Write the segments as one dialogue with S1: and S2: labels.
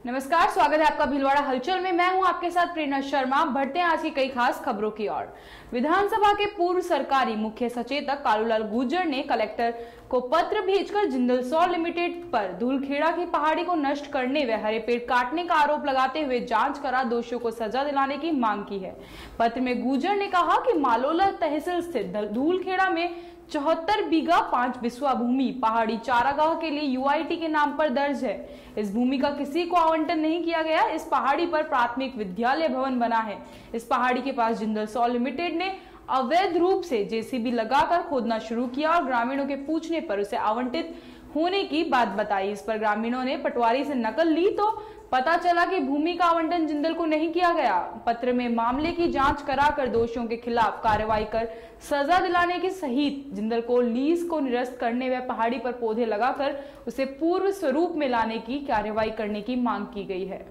S1: नमस्कार, स्वागत है आपका भीलवाड़ा हलचल में। मैं हूं आपके साथ प्रेरणा शर्मा। बढ़ते हैं आज की कई खास खबरों की ओर। विधानसभा के पूर्व सरकारी मुख्य सचेतक कालूलाल गुर्जर ने कलेक्टर को पत्र भेजकर जिंदल सॉ लिमिटेड पर धूलखेड़ा की पहाड़ी को नष्ट करने व हरे पेड़ काटने का आरोप लगाते हुए जांच करा दोषियों को सजा दिलाने की मांग की है। पत्र में गुर्जर ने कहा कि मालोला तहसील स्थित धूलखेड़ा में 74 बीघा 5 बिस्वा भूमि पहाड़ी चारागाह के लिए यूआईटी के नाम पर दर्ज है। इस भूमि का किसी को आवंटन नहीं किया गया। इस पहाड़ी पर प्राथमिक विद्यालय भवन बना है। इस पहाड़ी के पास जिंदल सॉ लिमिटेड ने अवैध रूप से जेसीबी लगाकर खोदना शुरू किया और ग्रामीणों के पूछने पर उसे आवंटित होने की बात बताई। इस पर ग्रामीणों ने पटवारी से नकल ली तो पता चला कि भूमि का आवंटन जिंदल को नहीं किया गया। पत्र में मामले की जांच कराकर दोषियों के खिलाफ कार्रवाई कर सजा दिलाने के सहित जिंदल को लीज को निरस्त करने व पहाड़ी पर पौधे लगाकर उसे पूर्व स्वरूप में लाने की कार्रवाई करने की मांग की गई है।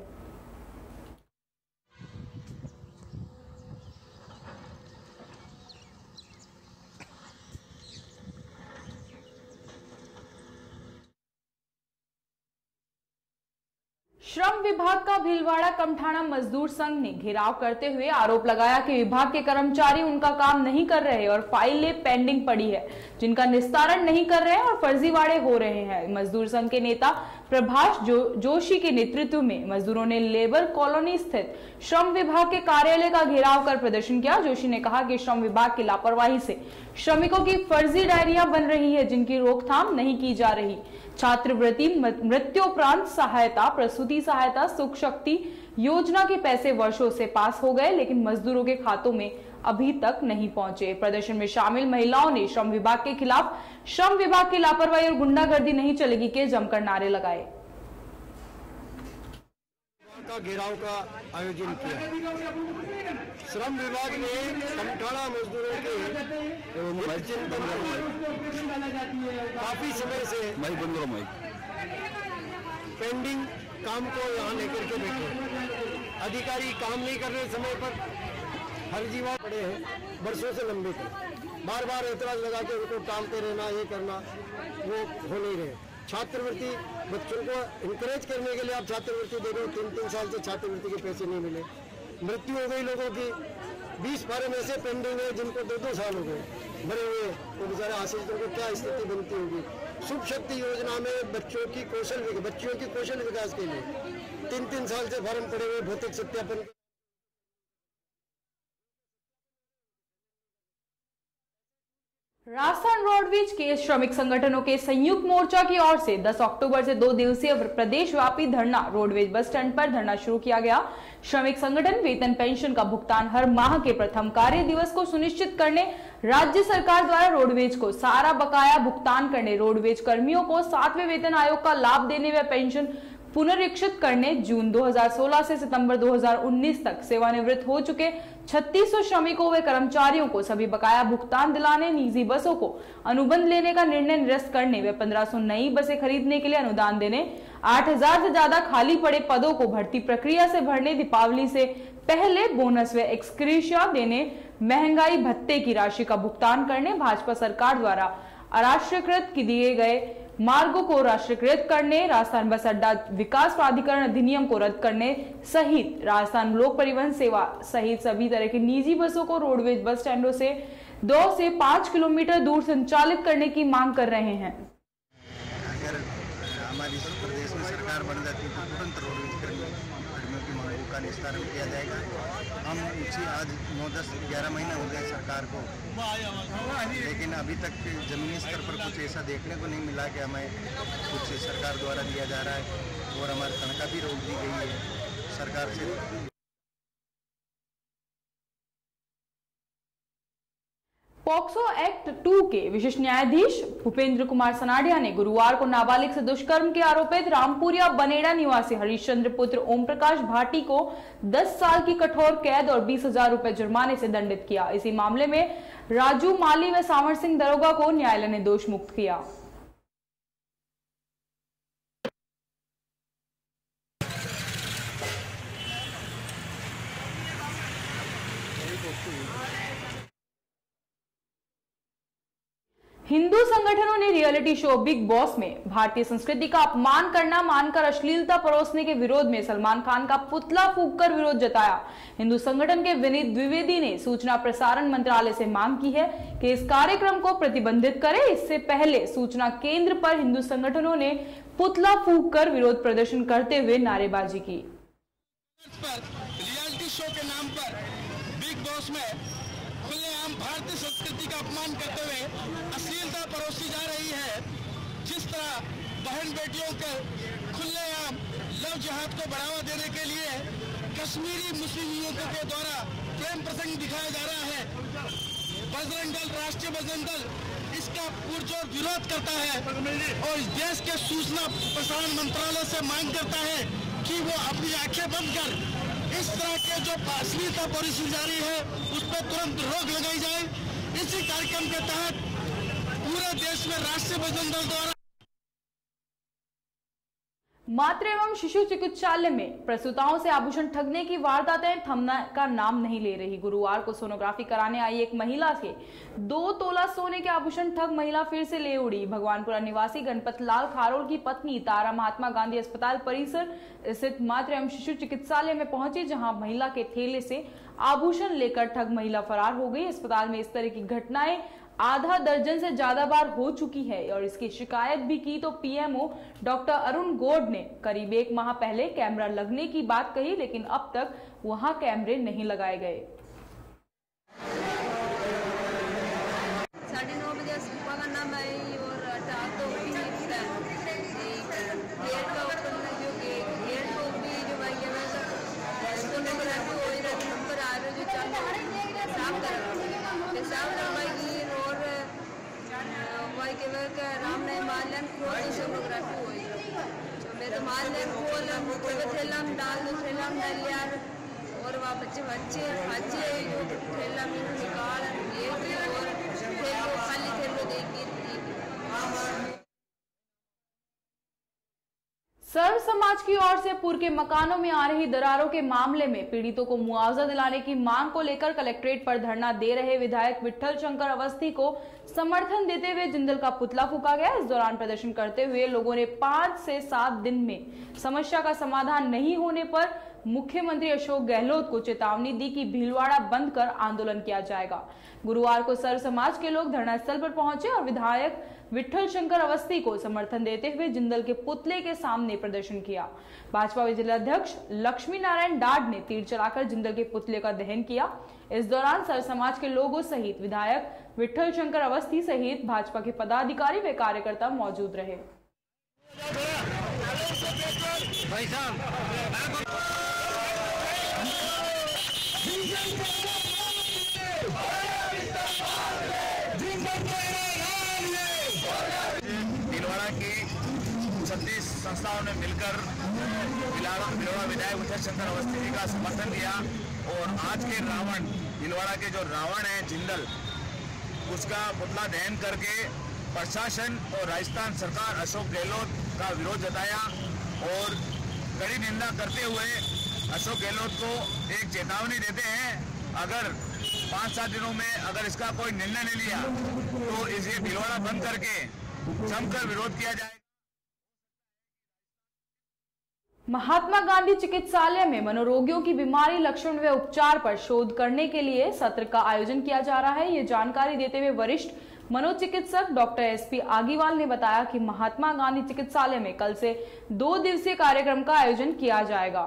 S1: श्रम विभाग का भीलवाड़ा कमठाना मजदूर संघ ने घेराव करते हुए आरोप लगाया कि विभाग के कर्मचारी उनका काम नहीं कर रहे और फाइलें पेंडिंग पड़ी है जिनका निस्तारण नहीं कर रहे हैं और फर्जीवाड़े हो रहे हैं। मजदूर संघ के नेता प्रभाष जोशी के नेतृत्व में मजदूरों ने लेबर कॉलोनी स्थित श्रम विभाग के कार्यालय का घेराव कर प्रदर्शन किया। जोशी ने कहा कि श्रम विभाग की लापरवाही से श्रमिकों की फर्जी डायरियां बन रही है जिनकी रोकथाम नहीं की जा रही। छात्रवृत्ति, मृत्युपरांत सहायता, प्रसूति सहायता, सुख शक्ति योजना के पैसे वर्षों से पास हो गए लेकिन मजदूरों के खातों में अभी तक नहीं पहुंचे। प्रदर्शन में शामिल महिलाओं ने श्रम विभाग के खिलाफ श्रम विभाग की लापरवाही और गुंडागर्दी नहीं चलेगी के जमकर नारे लगाए।
S2: का घेराव का आयोजन किया। श्रम विभाग ने कमठाना मजदूरों के काफी समय से पेंडिंग काम को यहाँ लेकर के बैठे। अधिकारी काम नहीं कर रहे समय पर, फर्जीवाड़े पड़े हैं, वर्षों से लंबे थे। बार बार एतराज लगा के उनको टालते रहना, ये करना, वो हो नहीं रहे। छात्रवृत्ति बच्चों को इंकरेज करने के लिए आप छात्रवृत्ति दे रहे हो, 3-3 साल से छात्रवृत्ति के पैसे नहीं मिले। मृत्यु हो गई लोगों की, 20 फार्म ऐसे पेंडिंग है जिनको 2-2 साल हो गए भरे हुए, तो बेचारे आश्रितों को क्या स्थिति बनती होगी। सुख शक्ति योजना में बच्चियों की कौशल विकास के लिए 3-3 साल से फार्म पड़े हुए, भौतिक सत्यापन।
S1: राजस्थान रोडवेज के श्रमिक संगठनों के संयुक्त मोर्चा की ओर से 10 अक्टूबर से 2 दिवसीय प्रदेशव्यापी धरना रोडवेज बस स्टैंड पर धरना शुरू किया गया। श्रमिक संगठन वेतन पेंशन का भुगतान हर माह के प्रथम कार्य दिवस को सुनिश्चित करने, राज्य सरकार द्वारा रोडवेज को सारा बकाया भुगतान करने, रोडवेज कर्मियों को 7वें वेतन आयोग का लाभ देने व पेंशन पुनरीक्षित करने, जून 2016 से सितंबर 2019 तक सेवानिवृत्त हो चुके 3600 श्रमिकों व कर्मचारियों को सभी बकाया भुगतान दिलाने, निजी बसों को अनुबंध लेने का निर्णय निरस्त करने व 1500 नई बसें खरीदने के लिए अनुदान देने, 8000 से ज्यादा खाली पड़े पदों को भर्ती प्रक्रिया से भरने, दीपावली से पहले बोनस व एक्सग्रेशिया देने, महंगाई भत्ते की राशि का भुगतान करने, भाजपा सरकार द्वारा अराष्ट्रीयकृत दिए गए मार्गों को राष्ट्रीयकृत करने, राजस्थान बस अड्डा विकास प्राधिकरण अधिनियम को रद्द करने सहित राजस्थान लोक परिवहन सेवा सहित सभी तरह की निजी बसों को रोडवेज बस स्टैंडों से 2 से 5 किलोमीटर दूर संचालित करने की मांग कर रहे हैं।
S3: अगर हमारी प्रदेश में सरकार बन जाती है तो तुरंत रोडवेज कर्मियों की मांगों का निस्तारण किया जाएगा। हम आज 9-10-11 महीने हो गए सरकार को, लेकिन अभी तक जमीनी स्तर पर कुछ ऐसा देखने को नहीं मिला कि हमें कुछ सरकार द्वारा दिया जा रहा है और हमारी तनख्वाह भी रोक दी गई है सरकार से।
S1: पॉक्सो एक्ट 2 के विशेष न्यायाधीश भूपेंद्र कुमार सनाडिया ने गुरुवार को नाबालिग से दुष्कर्म के आरोपित रामपुरिया बनेड़ा निवासी हरिश्चंद्र पुत्र ओम प्रकाश भाटी को 10 साल की कठोर कैद और 20,000 रुपए जुर्माने से दंडित किया। इसी मामले में राजू माली व सावर सिंह दरोगा को न्यायालय ने दोष मुक्त किया। हिंदू संगठनों ने रियलिटी शो बिग बॉस में भारतीय संस्कृति का अपमान करना मानकर अश्लीलता परोसने के विरोध में सलमान खान का पुतला फूंककर विरोध जताया। हिंदू संगठन के विनीत द्विवेदी ने सूचना प्रसारण मंत्रालय से मांग की है कि इस कार्यक्रम को प्रतिबंधित करे। इससे पहले सूचना केंद्र पर हिंदू संगठनों ने पुतला फूंककर विरोध प्रदर्शन करते हुए नारेबाजी की।
S4: रियलिटी शो के नाम पर बिग बॉस में खुलेआम भारतीय संस्कृति का अपमान करते हुए अश्लीलता परोसी जा रही है। जिस तरह बहन बेटियों के खुलेआम लव जिहाद को बढ़ावा देने के लिए कश्मीरी मुस्लिम युवकों के द्वारा प्रेम प्रसंग दिखाया जा रहा है, बजरंग दल, राष्ट्रीय बजरंग दल इसका पुरजोर विरोध करता है और इस देश के सूचना प्रसारण मंत्रालय से मांग करता है कि वो अपनी आंखें बंद कर इस तरह के जो अश्लीलता परोसी जा रही है उस पर तुरंत रोक लगाई जाए। इसी कार्यक्रम के तहत पूरे देश में राष्ट्रीय बजरंग दल द्वारा
S1: मातृ एवं शिशु चिकित्सालय में प्रसूताओं से आभूषण ठगने की वारदातें थमने का नाम नहीं ले रही। गुरुवार को सोनोग्राफी कराने आई एक महिला के 2 तोला सोने के आभूषण ठग महिला फिर से ले उड़ी। भगवानपुरा निवासी गणपत लाल खारोल की पत्नी तारा महात्मा गांधी अस्पताल परिसर स्थित मातृ एवं शिशु चिकित्सालय में पहुंची, जहां महिला के थैले से आभूषण लेकर ठग महिला फरार हो गई। अस्पताल में इस तरह की घटनाएं आधा दर्जन से ज्यादा बार हो चुकी है और इसकी शिकायत भी की तो पीएमओ डॉक्टर अरुण गौड़ ने करीब 1 माह पहले कैमरा लगने की बात कही, लेकिन अब तक वहां कैमरे नहीं लगाए गए।
S5: 9:30 बजे पकड़ना मैं और तो गेट का ऊपर गेट को भी जो भाई इसको नंबर आ रहे जो साफ के राम ने मारलन खोल सोनोग्राफी हुई तो मेरे मारलन खोल थैला में डाल दो, थैला में डाल यार और वहाँ बच्चे थैला में निकाल और थैलो खाली थैलो देगी।
S1: सर्व समाज की ओर से पूर्व के मकानों में आ रही दरारों के मामले में पीड़ितों को मुआवजा दिलाने की मांग को लेकर कलेक्ट्रेट पर धरना दे रहे विधायक विट्ठल शंकर अवस्थी को समर्थन देते हुए जिंदल का पुतला फूंका गया। इस दौरान प्रदर्शन करते हुए लोगों ने 5 से 7 दिन में समस्या का समाधान नहीं होने पर मुख्यमंत्री अशोक गहलोत को चेतावनी दी कि भीलवाड़ा बंद कर आंदोलन किया जाएगा। गुरुवार को सर्व समाज के लोग धरना स्थल पर पहुंचे और विधायक विट्ठल शंकर अवस्थी को समर्थन देते हुए जिंदल के पुतले के सामने प्रदर्शन किया। भाजपा जिलाध्यक्ष लक्ष्मी नारायण डाड ने तीर चलाकर जिंदल के पुतले का दहन किया। इस दौरान सर्व समाज के लोगों सहित विधायक विट्ठल शंकर अवस्थी सहित भाजपा के पदाधिकारी व कार्यकर्ता मौजूद रहे।
S4: भीलवाड़ा की 36 संस्थाओं ने मिलकर भीलवाड़ा विधायक विट्ठल शंकर अवस्थी जी का समर्थन किया और आज के रावण भीलवाड़ा के जो रावण है जिंदल, उसका पुतला दहन करके प्रशासन और राजस्थान सरकार अशोक गहलोत का विरोध जताया और कड़ी निंदा करते हुए अशोक गहलोत को एक चेतावनी देते हैं, अगर 5-7 दिनों में अगर इसका कोई निर्णय नहीं लिया तो इसे भीलवाड़ा बंद करके जमकर विरोध किया जाएगा।
S1: महात्मा गांधी चिकित्सालय में मनोरोगियों की बीमारी, लक्षण व उपचार पर शोध करने के लिए सत्र का आयोजन किया जा रहा है। ये जानकारी देते हुए वरिष्ठ मनोचिकित्सक डॉक्टर एसपी आगीवाल ने बताया कि महात्मा गांधी चिकित्सालय में कल से 2 दिवसीय कार्यक्रम का आयोजन किया जाएगा।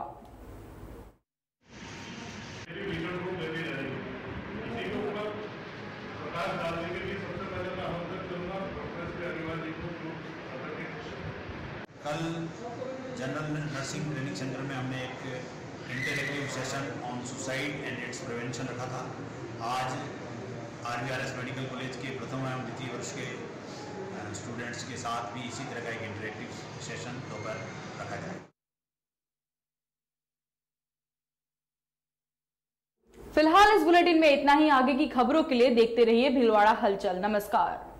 S6: कल जनरल नर्सिंग ट्रेनिंग सेंटर में हमने एक interactive session on suicide and its prevention रखा था। आज RVRS मेडिकल कॉलेज के प्रथम एवं द्वितीय वर्ष के स्टूडेंट्स के साथ भी इसी तरह का एक इंटरैक्टिव सेशन दोपहर रखा जाए।
S1: फिलहाल इस बुलेटिन में इतना ही। आगे की खबरों के लिए देखते रहिए भीलवाड़ा हलचल। नमस्कार।